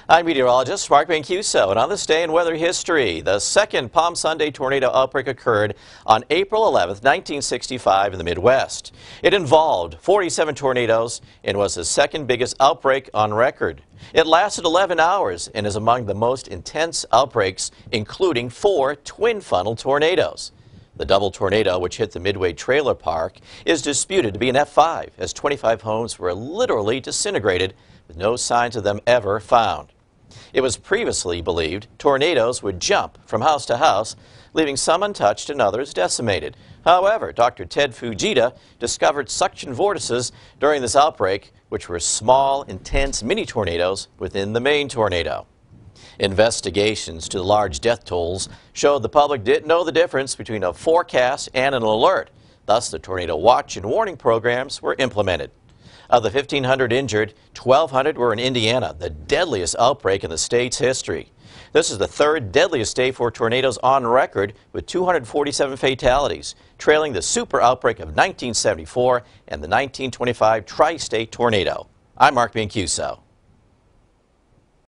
I'm meteorologist Mark Mancuso, and on this day in weather history, the second Palm Sunday tornado outbreak occurred on April 11, 1965 in the Midwest. It involved 47 tornadoes and was the second biggest outbreak on record. It lasted 11 hours and is among the most intense outbreaks, including 4 twin funnel tornadoes. The double tornado, which hit the Midway Trailer Park, is disputed to be an F5, as 25 homes were literally disintegrated with no signs of them ever found. It was previously believed tornadoes would jump from house to house, leaving some untouched and others decimated. However, Dr. Ted Fujita discovered suction vortices during this outbreak, which were small, intense mini-tornadoes within the main tornado. Investigations to the large death tolls showed the public didn't know the difference between a forecast and an alert. Thus, the tornado watch and warning programs were implemented. Of the 1,500 injured, 1,200 were in Indiana, the deadliest outbreak in the state's history. This is the third deadliest day for tornadoes on record, with 247 fatalities, trailing the Super Outbreak of 1974 and the 1925 Tri-State tornado. I'm Mark Mancuso.